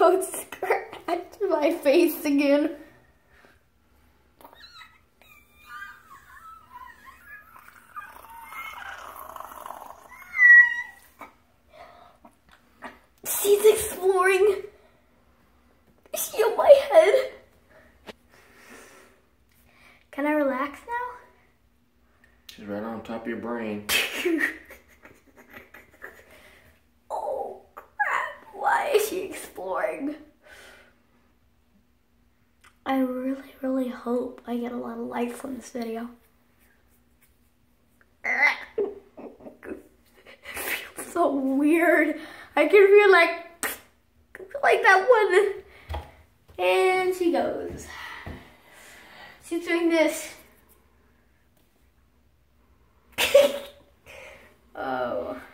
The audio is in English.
Don't scratch my face again. She's exploring. Is she on my head? Can I relax now? She's right on top of your brain. Oh crap, why is she exploring? I really hope I get a lot of likes on this video. It feels so weird. I can feel like that one. And she goes. She's doing this. Oh.